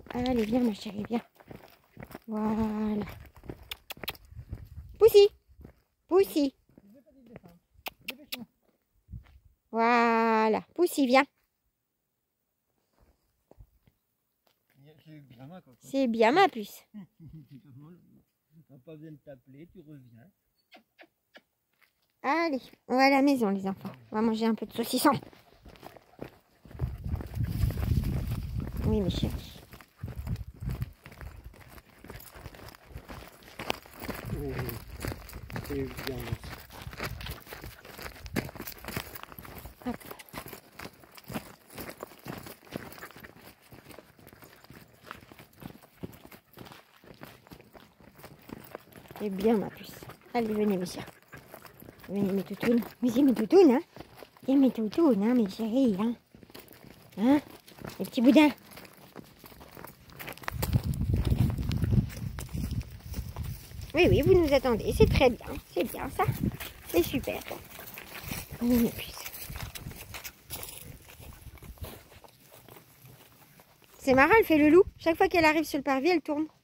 Allez, viens ma chérie, viens. Voilà. Poussi. Poussi. Voilà. Poussi, viens. C'est bien ma puce. On n'a pas besoin de t'appeler, tu reviens. Allez, on va à la maison les enfants. On va manger un peu de saucisson. Oui mes chéris. C'est bien. Hop. C'est bien ma puce. Allez, venez mes chéris. Venez mes toutounes. Venez mes toutounes, hein. Viens mes toutounes, hein, mes chéris, hein. Hein, les petits boudins. Oui, oui, vous nous attendez. C'est très bien. C'est bien ça. C'est super. Oui, mes puces. C'est marrant, elle fait le loup. Chaque fois qu'elle arrive sur le parvis, elle tourne.